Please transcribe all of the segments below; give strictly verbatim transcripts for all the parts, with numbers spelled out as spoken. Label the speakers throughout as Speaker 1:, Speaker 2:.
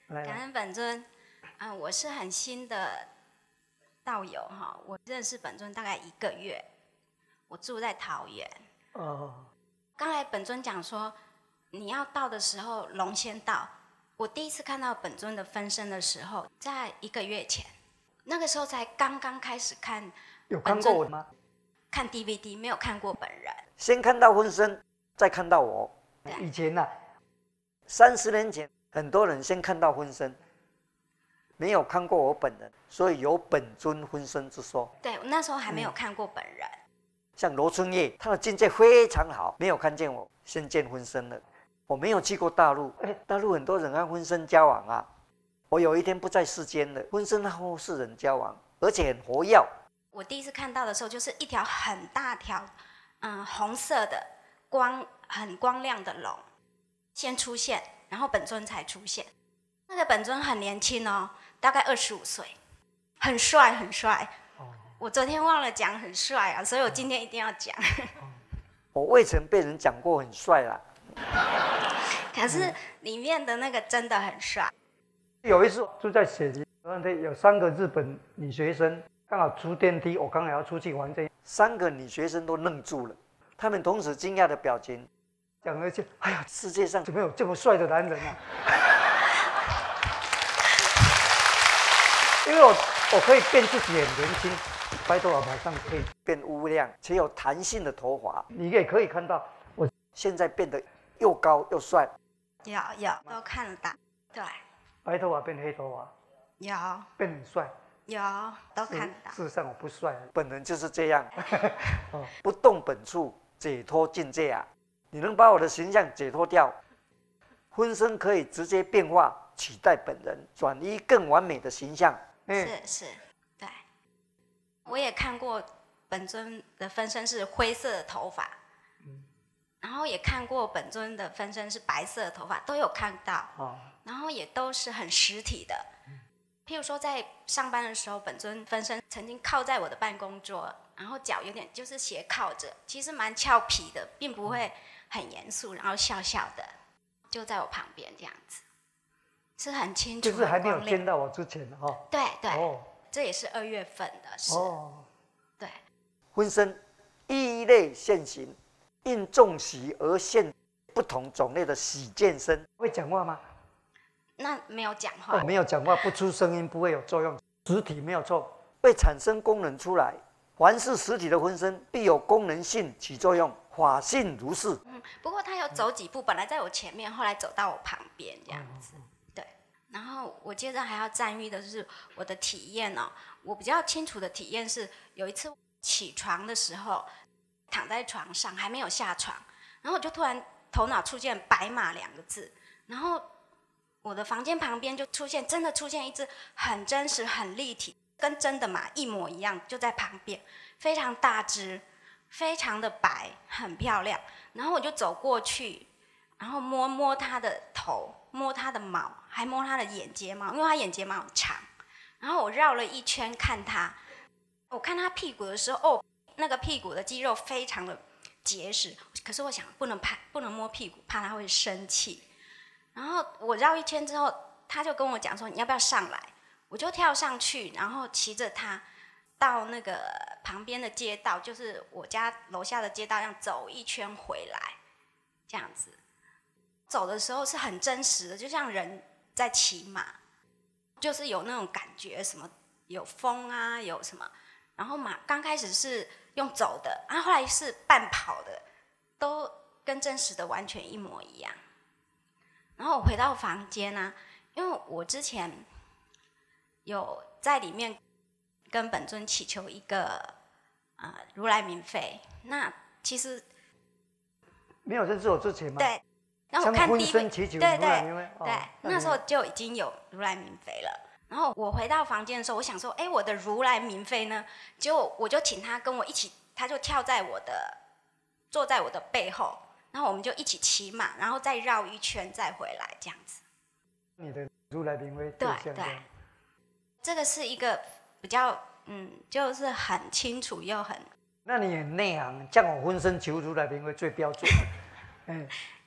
Speaker 1: 感恩本尊，啊、呃，我是很新的道友哈，我认识本尊大概一个月，我住在桃园。哦。刚才本尊讲说，你要到的时候龙先到。我第一次看到本尊的分身的时候，在一个月前，那个时候才刚刚开始看。
Speaker 2: 有看过我吗？
Speaker 1: 看 D V D 没有看过本人。
Speaker 2: 先看到分身，再看到我。以前呐、啊，三十年前，很多人先看到分身，没有看过我本人，所以有本尊分身之说。
Speaker 1: 对，我那时候还没有看过本人。嗯、
Speaker 2: 像罗春叶，他的境界非常好，没有看见我，先见分身了。我没有去过大陆，哎，大陆很多人和分身交往啊。我有一天不在世间了，分身和世人交往，而且很活跃。
Speaker 1: 我第一次看到的时候，就是一条很大条，嗯，红色的光很光亮的龙先出现，然后本尊才出现。那个本尊很年轻哦，大概二十五岁，很帅很帅。哦、我昨天忘了讲很帅啊，所以我今天一定要讲。
Speaker 2: 哦、我未曾被人讲过很帅啦。
Speaker 1: 可是里面的那个真的很帅。
Speaker 3: 有一次住在雪梨，有三个日本女学生刚好出电梯，我刚好要出去玩这，
Speaker 2: 三个女学生都愣住了，她们同时惊讶的表情，
Speaker 3: 讲了一句：“哎呀，
Speaker 2: 世界上
Speaker 3: 怎么有这么帅的男人啊？”因为我我可以变自己很年轻，白头发马上可以
Speaker 2: 变乌亮且有弹性的头发，
Speaker 3: 你也可以看到我
Speaker 2: 现在变得又高又帅。
Speaker 1: 有有都看得到，对。
Speaker 3: 白头发变黑头发，
Speaker 1: 有
Speaker 3: 变很帅，
Speaker 1: 有都看得到。
Speaker 3: 事实上我不帅，
Speaker 2: 本人就是这样，不动本处，解脱境界啊！你能把我的形象解脱掉，分身可以直接变化取代本人，转移更完美的形象。
Speaker 1: 是是，对。我也看过本尊的分身是灰色的头发。然后也看过本尊的分身是白色的头发，都有看到，哦、然后也都是很实体的。譬如说在上班的时候，本尊分身曾经靠在我的办公桌，然后脚有点就是斜靠着，其实蛮俏皮的，并不会很严肃，然后笑笑的，就在我旁边这样子，是很清楚。
Speaker 3: 就是还没有见到我之前哦。
Speaker 1: 对对，哦、这也是二月份的事。哦，对，
Speaker 2: 分身异类现形。因众喜而现不同种类的喜见身。
Speaker 3: 会讲话吗？
Speaker 1: 那没有讲话、
Speaker 3: 哦，没有讲话，不出声音，不会有作用。实体没有错，
Speaker 2: 会产生功能出来。凡是实体的分身，必有功能性起作用，法性如是。
Speaker 1: 嗯，不过他有走几步，本来在我前面，后来走到我旁边这样子。嗯、对，然后我接着还要赞誉的是我的体验哦。我比较清楚的体验是，有一次起床的时候。躺在床上还没有下床，然后我就突然头脑出现白马两个字，然后我的房间旁边就出现真的出现一只很真实很立体跟真的马一模一样，就在旁边，非常大只，非常的白，很漂亮。然后我就走过去，然后摸摸它的头，摸它的毛，还摸它的眼睫毛，因为它眼睫毛很长。然后我绕了一圈看它，我看它屁股的时候，哦。那个屁股的肌肉非常的结实，可是我想不能拍，不能摸屁股，怕他会生气。然后我绕一圈之后，他就跟我讲说：“你要不要上来？”我就跳上去，然后骑着他到那个旁边的街道，就是我家楼下的街道，这样走一圈回来，这样子。走的时候是很真实的，就像人在骑马，就是有那种感觉，什么有风啊，有什么。然后马刚开始是用走的，然后后来是半跑的，都跟真实的完全一模一样。然后我回到房间啊，因为我之前有在里面跟本尊祈求一个呃如来明妃，那其实
Speaker 3: 没有认识我之前吗？
Speaker 1: 对，那我看第一
Speaker 3: 对对对，
Speaker 1: 哦、对，那时候就已经有如来明妃了。然后我回到房间的时候，我想说，哎，我的如来明妃呢？结果我就请他跟我一起，他就跳在我的，坐在我的背后，然后我们就一起骑马，然后再绕一圈再回来，这样子。
Speaker 3: 你的如来明妃
Speaker 1: 对对，这个是一个比较，嗯，就是很清楚又很。
Speaker 3: 那你很内行，叫我分身求如来明妃最标准。嗯，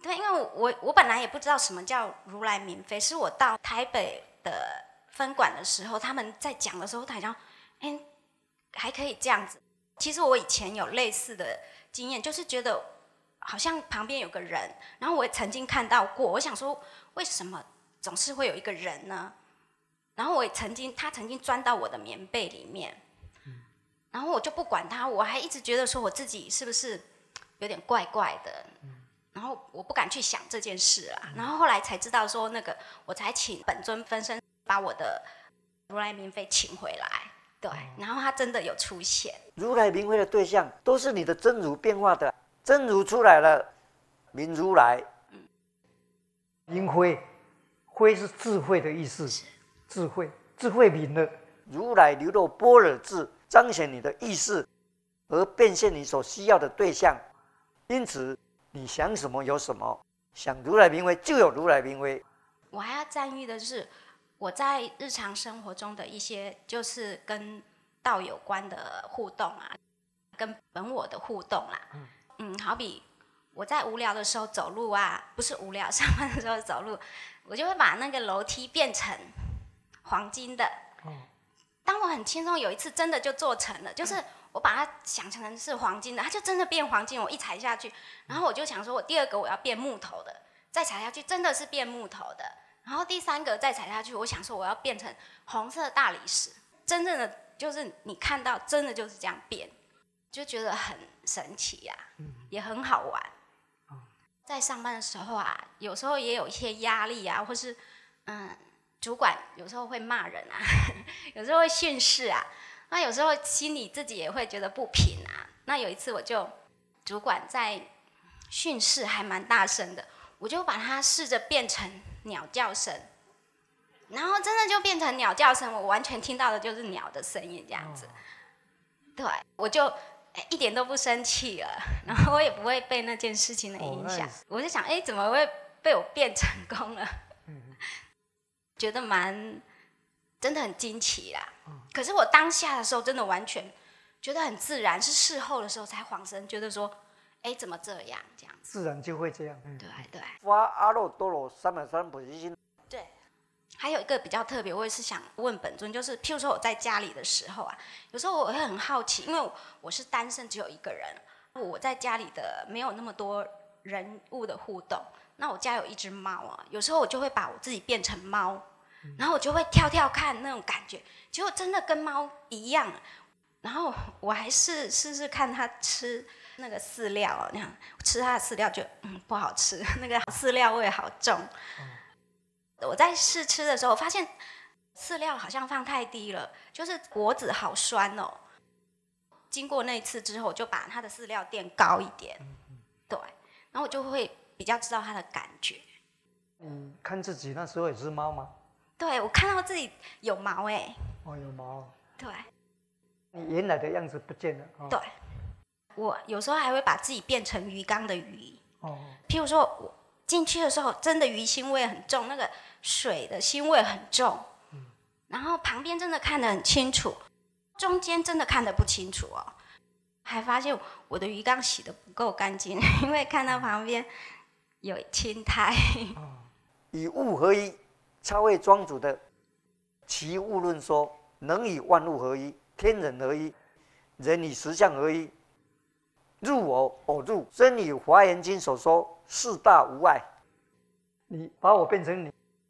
Speaker 1: 对，因为我我我本来也不知道什么叫如来明妃，是我到台北的分馆的时候，他们在讲的时候，他好像哎还可以这样子。其实我以前有类似的经验，就是觉得好像旁边有个人，然后我也曾经看到过，我想说为什么总是会有一个人呢？然后我也曾经他曾经钻到我的棉被里面，然后我就不管他，我还一直觉得说我自己是不是有点怪怪的。然后我不敢去想这件事啊，然后后来才知道说那个，我才请本尊分身把我的如来明妃请回来，对，然后他真的有出现。
Speaker 2: 如来明妃的对象都是你的真如变化的，真如出来了，明如来。
Speaker 3: 明辉，辉是智慧的意思，智慧，智慧明了。
Speaker 2: 如来流露般若智，彰显你的意识，而变现你所需要的对象，因此。你想什么有什么，想如来明妃就有如来明妃。
Speaker 1: 我还要赞誉的就是我在日常生活中的一些，就是跟道有关的互动啊，跟本我的互动啦、啊。嗯, 嗯，好比我在无聊的时候走路啊，不是无聊，上班的时候走路，我就会把那个楼梯变成黄金的。嗯、当我很轻松，有一次真的就做成了，就是。我把它想成是黄金的，它就真的变黄金。我一踩下去，然后我就想说，我第二个我要变木头的，再踩下去真的是变木头的。然后第三个再踩下去，我想说我要变成红色大理石。真正的就是你看到，真的就是这样变，就觉得很神奇呀、啊，也很好玩。在上班的时候啊，有时候也有一些压力啊，或是嗯，主管有时候会骂人啊，有时候会训斥啊。那有时候心里自己也会觉得不平啊。那有一次我就主管在训斥还蛮大声的，我就把它试着变成鸟叫声，然后真的就变成鸟叫声，我完全听到的就是鸟的声音这样子。对，我就一点都不生气了，然后我也不会被那件事情的影响。我就想，哎，怎么会被我变成功了？觉得蛮真的很惊奇啦。可是我当下的时候真的完全觉得很自然，是事后的时候才恍神，觉得说，哎，怎么这样这样子？
Speaker 3: 自然就会这样。嗯、
Speaker 1: 对对。
Speaker 2: 发阿耨多罗三藐三菩提心。
Speaker 1: 对。还有一个比较特别，我也是想问本尊，就是譬如说我在家里的时候啊，有时候我会很好奇，因为我是单身，只有一个人，我在家里的没有那么多人物的互动。那我家有一只猫啊，有时候我就会把我自己变成猫。然后我就会跳跳看那种感觉，结果真的跟猫一样。然后我还是试试看它吃那个饲料，那样吃它的饲料就嗯不好吃，那个饲料味好重。嗯、我在试吃的时候发现饲料好像放太低了，就是果子好酸哦。经过那一次之后，我就把它的饲料垫高一点，对，然后我就会比较知道它的感觉。
Speaker 3: 你看自己那时候也是猫吗？
Speaker 1: 对，我看到自己有毛哎、欸，
Speaker 3: 哦，有毛。
Speaker 1: 对，
Speaker 3: 你原来的样子不见了。哦、
Speaker 1: 对，我有时候还会把自己变成鱼缸的鱼。
Speaker 3: 哦。
Speaker 1: 譬如说，我进去的时候，真的鱼腥味很重，那个水的腥味很重。嗯。然后旁边真的看得很清楚，中间真的看得不清楚哦。还发现我的鱼缸洗得不够干净，因为看到旁边有青苔。
Speaker 3: 哦、
Speaker 2: 以物合一。超越庄主的其物论说，能与万物合一，天人合一，人与实相合一，入我，我入。真与华严经所说四大无碍。
Speaker 3: 你把我变成你，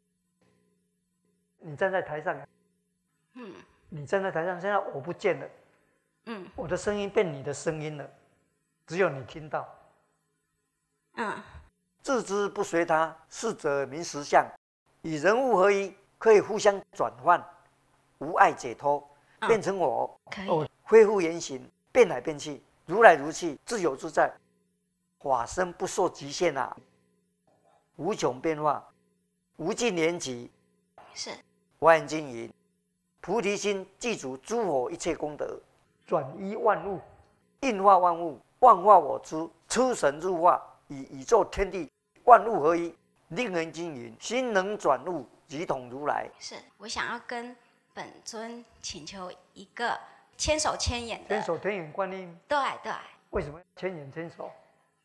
Speaker 3: 你站在台上，
Speaker 1: 嗯，
Speaker 3: 你站在台上，现在我不见了，
Speaker 1: 嗯，
Speaker 3: 我的声音变你的声音了，只有你听到，
Speaker 1: 嗯，
Speaker 2: 自知不随他，是者名实相。与人物合一，可以互相转换，无碍解脱，变成我，
Speaker 1: 哦，
Speaker 2: 恢复原形，变来变去，如来如去，自由自在，法身不受局限啊，无穷变化，无尽年级。
Speaker 1: 是。
Speaker 2: 华严经云：菩提心具足诸佛一切功德，
Speaker 3: 转依万物，
Speaker 2: 应化万物，万化我出，出神入化，以宇宙天地万物合一。令人经云：心能转入，即同如来。
Speaker 1: 是我想要跟本尊请求一个千手千眼的。
Speaker 3: 千手千眼观音。
Speaker 1: 对对。
Speaker 3: 为什么千眼千手？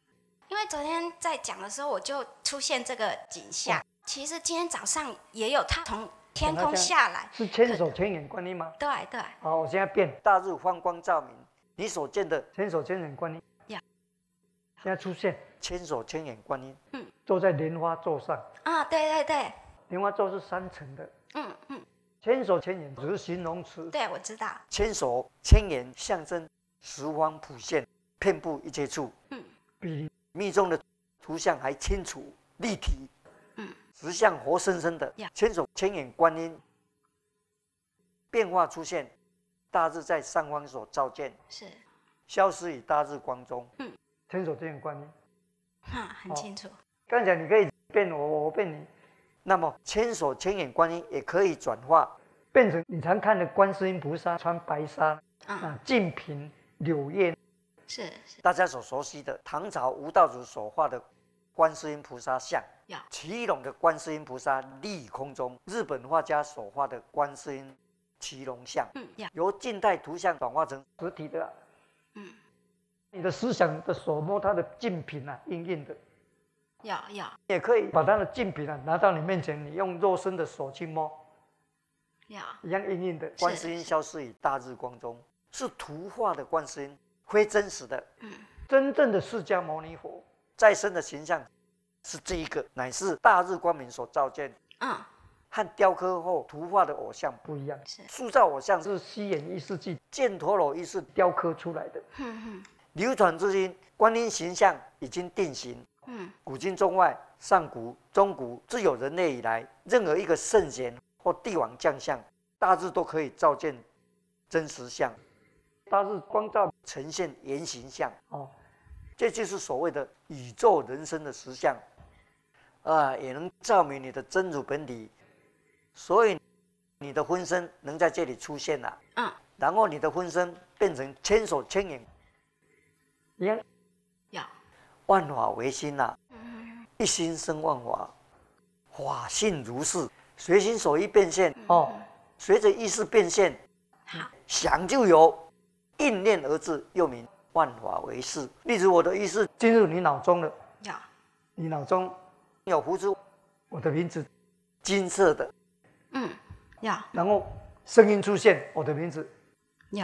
Speaker 1: 因为昨天在讲的时候，我就出现这个景象。哦、其实今天早上也有他从天空下来，
Speaker 3: 是千手千眼观音吗？
Speaker 1: 对对。
Speaker 3: 好，我现在变
Speaker 2: 大日放光照明，你所见的
Speaker 3: 千手千眼观音，
Speaker 1: 呀，
Speaker 3: 现在出现
Speaker 2: 千手千眼观音，
Speaker 1: 嗯，
Speaker 3: 坐在莲花座上。
Speaker 1: 啊，对对对。
Speaker 3: 莲花座是三层的。
Speaker 1: 嗯嗯。
Speaker 3: 千手千眼只是形容词。
Speaker 1: 对，我知道。
Speaker 2: 千手千眼象征十方普现，遍布一切处。
Speaker 1: 嗯，
Speaker 3: 比
Speaker 2: 密宗的图像还清楚立体。
Speaker 1: 嗯，
Speaker 2: 实相活生生的。千手千眼观音变化出现，大日在上方所照见，
Speaker 1: 是
Speaker 2: 消失于大日光中。
Speaker 1: 嗯，
Speaker 3: 千手千眼观音，
Speaker 1: 哈、啊，很清楚。哦、
Speaker 3: 刚才你可以变我，我变你。
Speaker 2: 那么千手千眼观音也可以转化
Speaker 3: 变成你常看的观世音菩萨穿白纱，
Speaker 1: 嗯、
Speaker 3: 啊，净瓶柳叶，
Speaker 1: 是是
Speaker 2: 大家所熟悉的唐朝吴道祖所画的观世音菩萨像，骑龙的观世音菩萨立空中，日本画家所画的观世音骑龙像，
Speaker 1: 嗯、
Speaker 2: 由静态图像转化成
Speaker 3: 实体的、啊，
Speaker 1: 嗯，
Speaker 3: 你的思想的手摸它的净瓶啊，硬硬的。
Speaker 1: 有有，
Speaker 3: 也可以把它的净瓶啊拿到你面前，你用肉身的手去摸，
Speaker 1: 有
Speaker 3: 一样硬硬的。
Speaker 2: 观世音消失于大日光中，是图画的观世音，非真实的。
Speaker 1: 嗯，
Speaker 3: 真正的释迦牟尼佛
Speaker 2: 再生的形象是这一个，乃是大日光明所照见。
Speaker 1: 嗯，
Speaker 2: 和雕刻后图画的偶像
Speaker 3: 不一样，
Speaker 2: 塑造偶像
Speaker 3: 是西元一世纪
Speaker 2: 犍陀罗一世
Speaker 3: 雕刻出来的。
Speaker 1: 嗯嗯，
Speaker 2: 流传至今，观音形象已经定型。
Speaker 1: 嗯，
Speaker 2: 古今中外，上古、中古，自有人类以来，任何一个圣贤或帝王将相，大致都可以照见真实相，
Speaker 3: 大日光照
Speaker 2: 呈现原形象。
Speaker 3: 哦，
Speaker 2: 这就是所谓的宇宙人生的实相，啊，也能照明你的真如本体，所以你的婚身能在这里出现了。
Speaker 1: 嗯，
Speaker 2: 然后你的婚身变成千手千眼，
Speaker 3: 一样。
Speaker 1: 有。
Speaker 2: 万法唯心呐、啊，
Speaker 1: 嗯、
Speaker 2: 一心生万法，法性如是，随心所欲变现。
Speaker 3: 哦，
Speaker 2: 随着意识变现，
Speaker 1: 好，
Speaker 2: 想就有，应念而至，又名万法唯识。例如我的意识
Speaker 3: 进入你脑中了，
Speaker 1: 有，
Speaker 3: 你脑中
Speaker 2: 有胡子，
Speaker 3: 我的名字，
Speaker 2: 金色的，
Speaker 1: 嗯，有，
Speaker 3: 然后声音出现，我的名字，
Speaker 1: 有，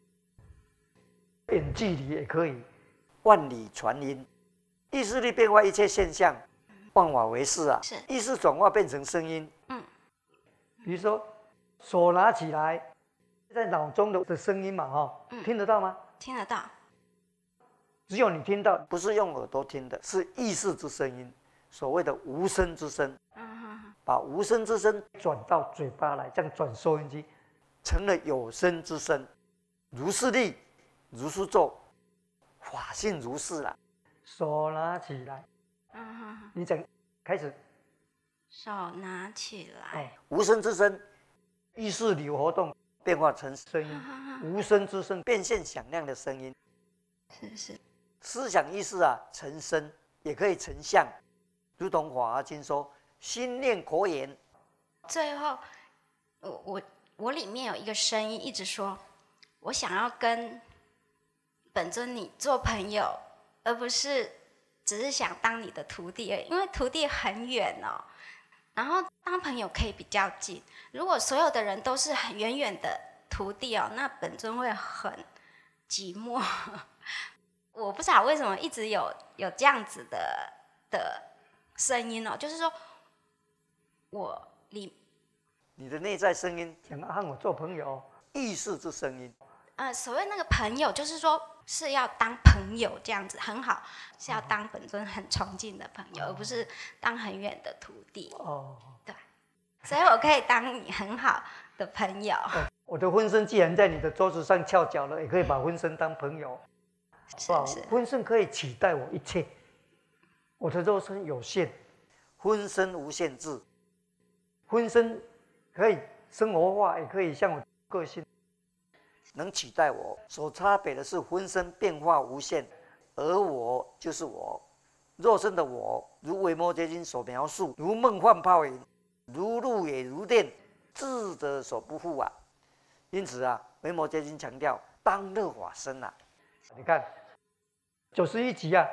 Speaker 3: 远距离也可以，
Speaker 2: 万里传音。意识力变化一切现象，万法唯识啊！
Speaker 1: 是
Speaker 2: 意识转化变成声音。
Speaker 1: 嗯，
Speaker 3: 比如说手拿起来，在脑中的的声音嘛，哈、哦嗯，听得到吗？
Speaker 1: 听得到。
Speaker 3: 只有你听到，
Speaker 2: 不是用耳朵听的，是意识之声音，所谓的无声之声。
Speaker 1: 嗯哼哼，
Speaker 2: 把无声之声
Speaker 3: 转到嘴巴来，这样转收音机，
Speaker 2: 成了有声之声。如是力，如是作，法性如是啦。
Speaker 3: 手拿起来，
Speaker 1: 嗯哼哼，
Speaker 3: 你讲开始，
Speaker 1: 手拿起来，
Speaker 3: 哦，
Speaker 2: 无声之声
Speaker 3: 意识流活动
Speaker 2: 变化成
Speaker 3: 声音，
Speaker 1: 嗯
Speaker 3: 无声之声
Speaker 2: 变现响亮的声音。
Speaker 1: 是是，
Speaker 2: 思想意识啊，成声也可以成像，如同《法华经》说：“心念口言。”
Speaker 1: 最后，我我我里面有一个声音一直说，我想要跟本尊你做朋友，而不是只是想当你的徒弟而已，因为徒弟很远哦，然后当朋友可以比较近。如果所有的人都是很远远的徒弟哦，那本尊会很寂寞。我不知道为什么一直有有这样子的的声音哦，就是说我里
Speaker 2: 你的内在声音
Speaker 3: 想要和我做朋友，
Speaker 2: 意识之声音。
Speaker 1: 呃，所谓那个朋友，就是说是要当朋友这样子很好，是要当本尊很崇敬的朋友，
Speaker 3: 哦、
Speaker 1: 而不是当很远的徒弟。
Speaker 3: 哦，
Speaker 1: 对，所以我可以当你很好的朋友。
Speaker 3: 哦、我的婚身既然在你的桌子上翘脚了，也可以把婚身当朋友。
Speaker 1: 是是，
Speaker 3: 婚身可以取代我一切，我的肉身有限，
Speaker 2: 婚身无限制，
Speaker 3: 婚身可以生活化，也可以像我个性。
Speaker 2: 能取代我，所差别的是婚身变化无限，而我就是我，肉身的我，如《维摩诘经》所描述，如梦幻泡影，如露也如电，智者所不复啊。因此啊，《维摩诘经》强调当乐法身啊。
Speaker 3: 你看九十一集啊，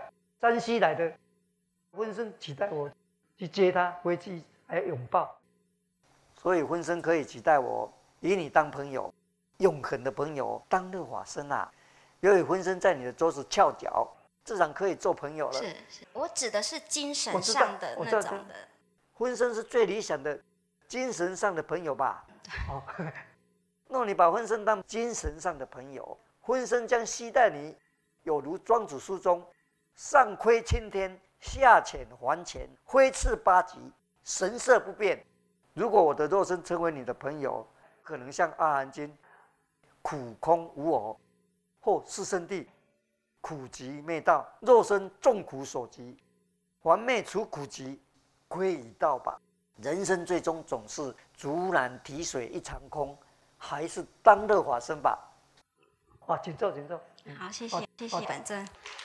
Speaker 3: 山西来的婚生期待我去接他回去，还要拥抱。
Speaker 2: 所以婚生可以期待我以你当朋友，永恒的朋友，当乐法生啊。由于婚生在你的桌子翘脚，自然可以做朋友了。
Speaker 1: 是是，我指的是精神
Speaker 3: 我知道
Speaker 1: 上的
Speaker 3: 我知道
Speaker 1: 那种的。
Speaker 2: 婚生是最理想的精神上的朋友吧？
Speaker 3: 哦，
Speaker 2: 若你把婚生当精神上的朋友，婚生将期待你，有如庄子书中“上窥青天，下潜黄泉，挥斥八极，神色不变”。如果我的肉身成为你的朋友，可能像《阿含经》“苦空无我”或四圣谛“苦集灭道”，肉身众苦所集，还灭除苦集，归以道吧。人生最终总是竹篮提水一场空，还是当乐法生吧。
Speaker 3: 哇，请坐，请坐。
Speaker 1: 好，谢谢，谢谢本尊。